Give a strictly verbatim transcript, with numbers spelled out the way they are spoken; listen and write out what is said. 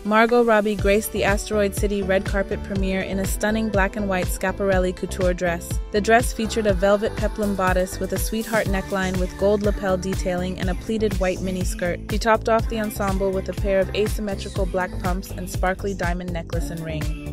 Margot Robbie graced the Asteroid City red carpet premiere in a stunning black and white Schiaparelli couture dress. The dress featured a velvet peplum bodice with a sweetheart neckline with gold lapel detailing and a pleated white miniskirt. She topped off the ensemble with a pair of asymmetrical black pumps and sparkly diamond necklace and ring.